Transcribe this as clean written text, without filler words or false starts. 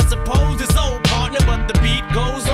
suppose it's old partner, but the beat goes